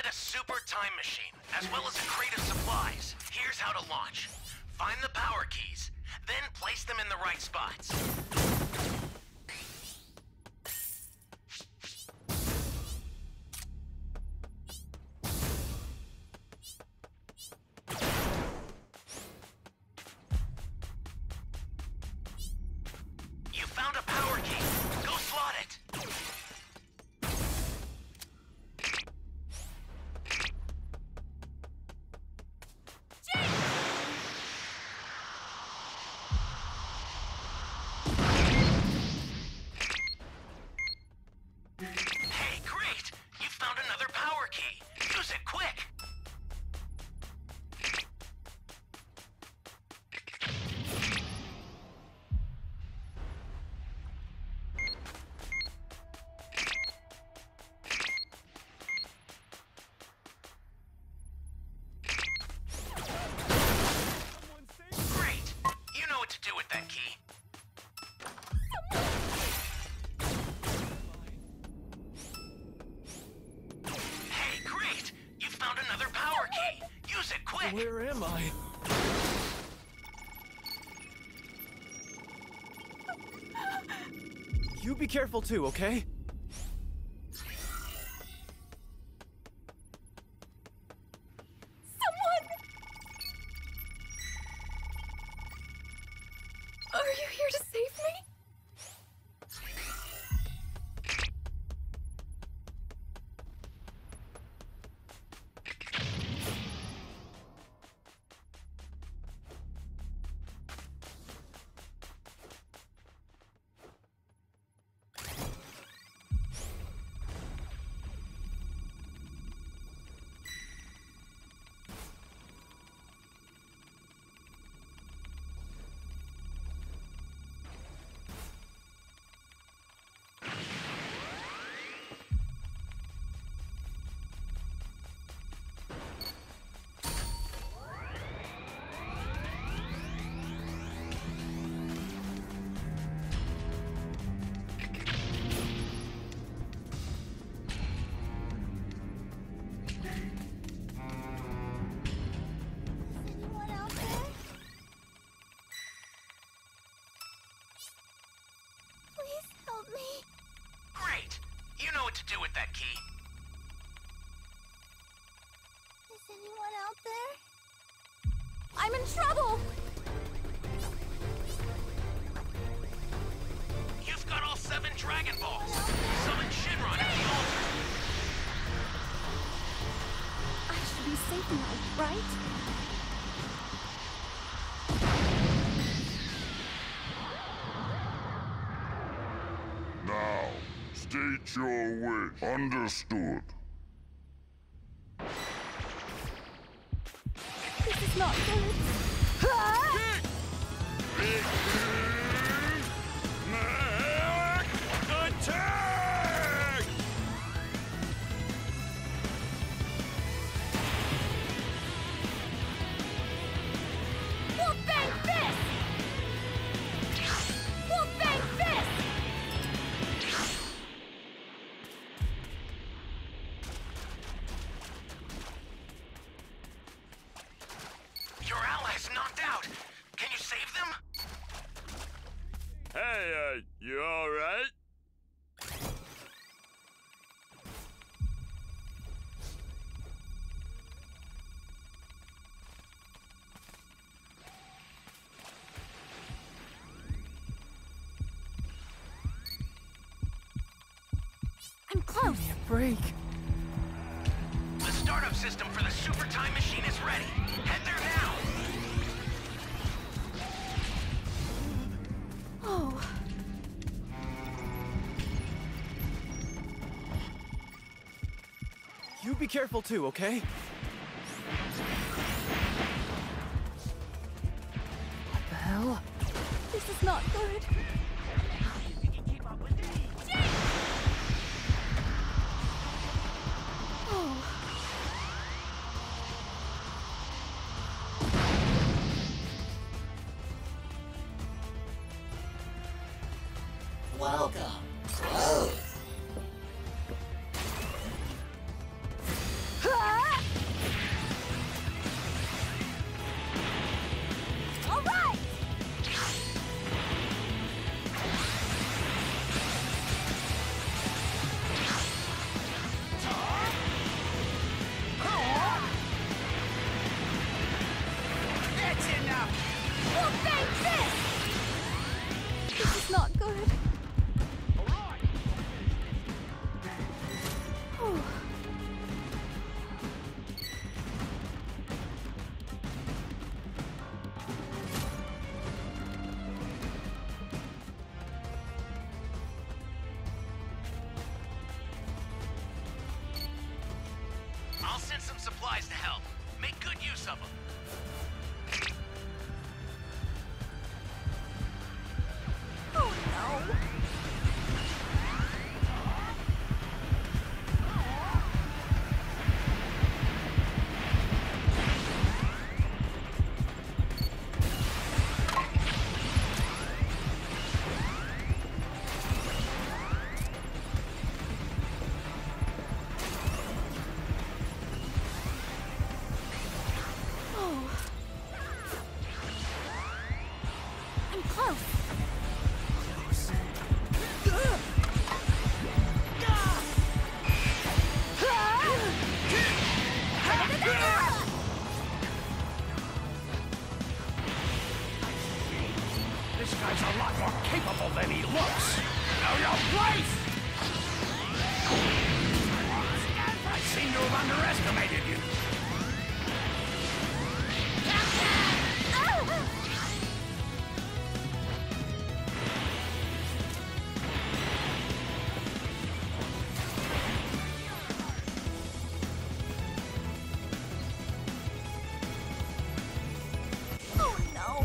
a super time machine, as well as a crate of supplies. Here's how to launch. Find the power keys, then place them in the right spots. You found a power key. Go slot it. Hey, great! You found another power key. Use it quick. Great! You know what to do with that key. Hey, great! You found another power key. Use it quick. Where am I? You be careful too, okay? Someone! Are you here to save me? Anyone out there? Please help me. Great! You know what to do with that key. Is anyone out there? I'm in trouble! You've got all 7 Dragon Balls. Summon Shinron at the altar. I should be safe now, right? Now, state your wish. Understood. This is not good. Ah! Attack! Wolf Bang Fist! Wolf Bang Fist! Your allies knocked out. Can you save them? Hey, you alright? I'm close. Give me a break. The startup system for the super time machine is ready. Head there now. Oh. You be careful too, okay? What the hell? This is not good. Oh. Welcome. Close. Ah! supplies to help. Make good use of them. Oh no! This guy's a lot more capable than he looks. Know your place! I seem to have underestimated you. Oh no!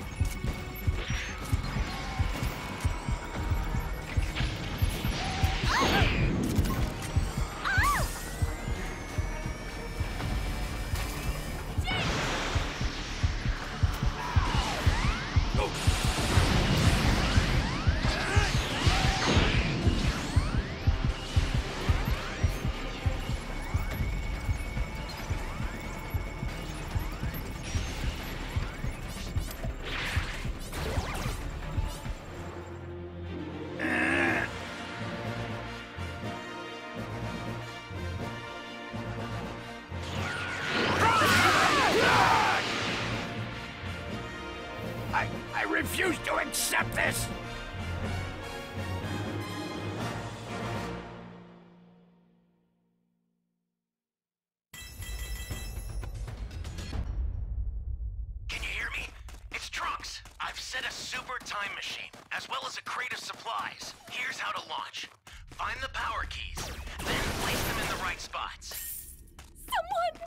I refuse to accept this! Can you hear me? It's Trunks. I've set a super time machine, as well as a crate of supplies. Here's how to launch. Find the power keys, then place them in the right spots. Someone!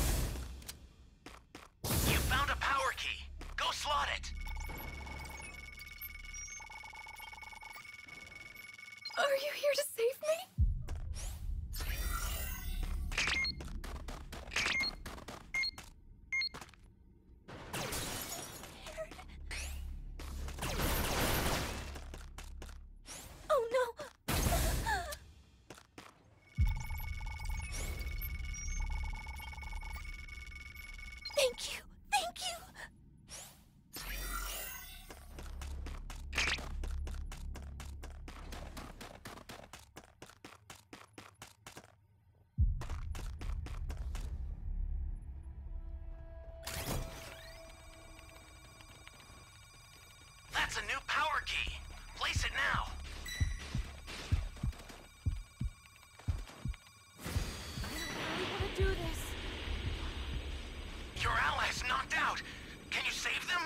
You found a power key. Go slot it. Are you here to save me? Oh no! Thank you! Thank you! That's a new power key. Place it now. I don't really want to do this. Your allies knocked out. Can you save them?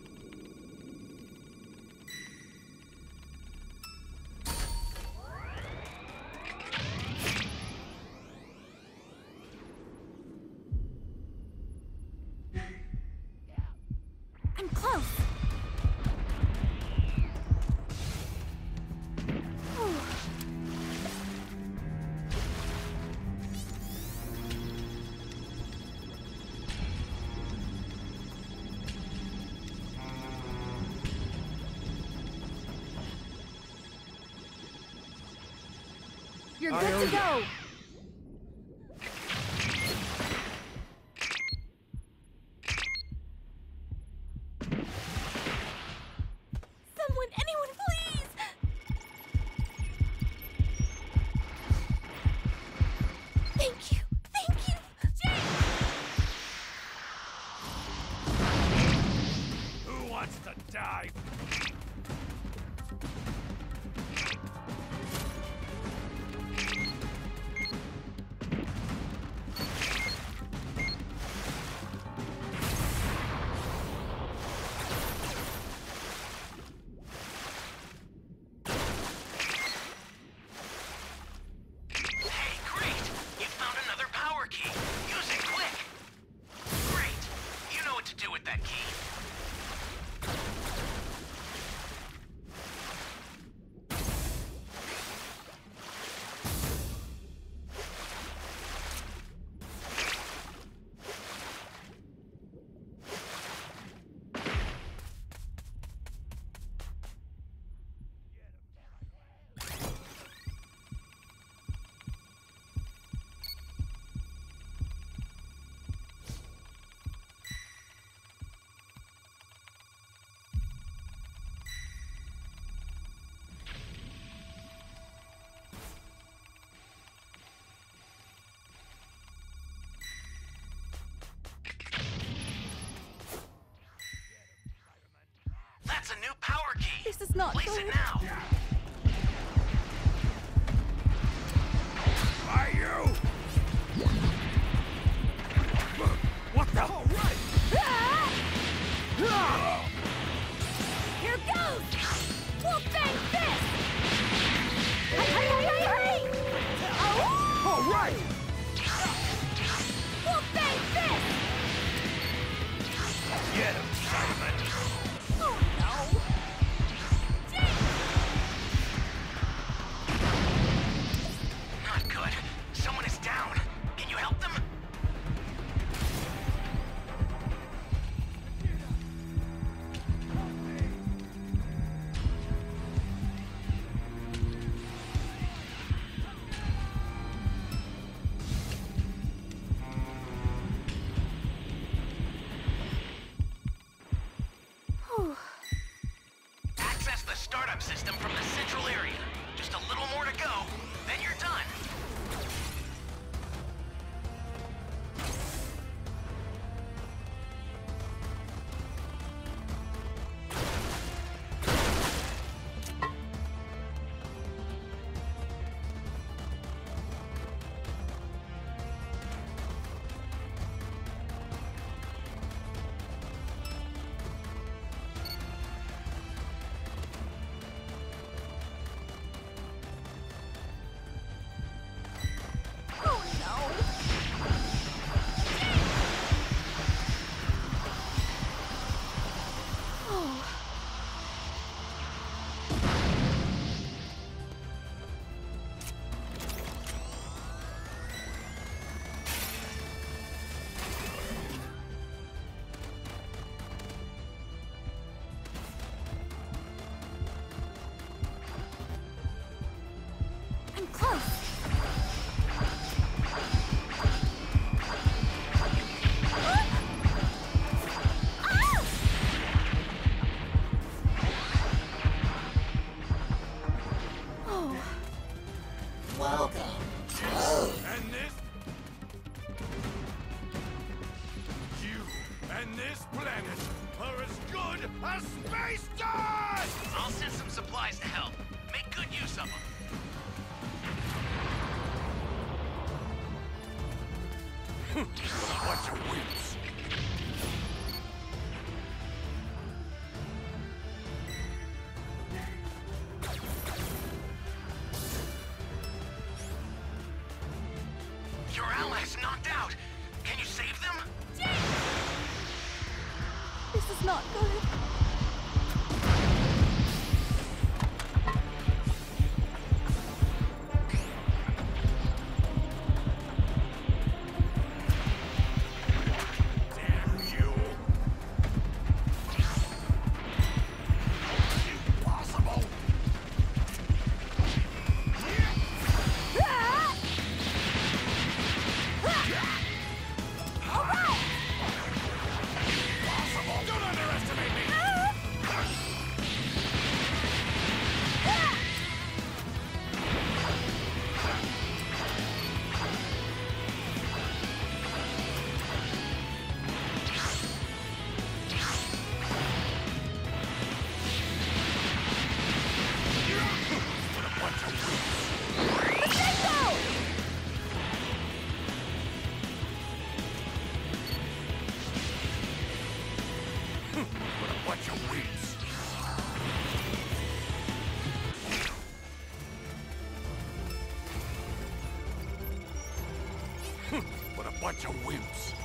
I'm close. You're good to go. Someone, anyone, please! Thank you, thank you, Jake! Who wants to die? Hey, great! You found is not Place good. it now. Are you? What the? All right. Here goes! Wolf Bang Fist! Hey! Oh! All right. Wolf Bang Fist! Get him, Simon. Oh no! Not good. Someone is down. Can you help them? Access the startup system from the central area. Just a little more to go, then you're done. Oh no! Oh. I'm close! And this? You and this planet are as good as space does! I'll send some supplies to help. Make good use of them. What a bunch of wimps. Your allies knocked out. Can you save them? This is not good. Damn you. Impossible. Impossible. Don't underestimate me. What a bunch of wimps. What a bunch of wimps. What a bunch of wimps.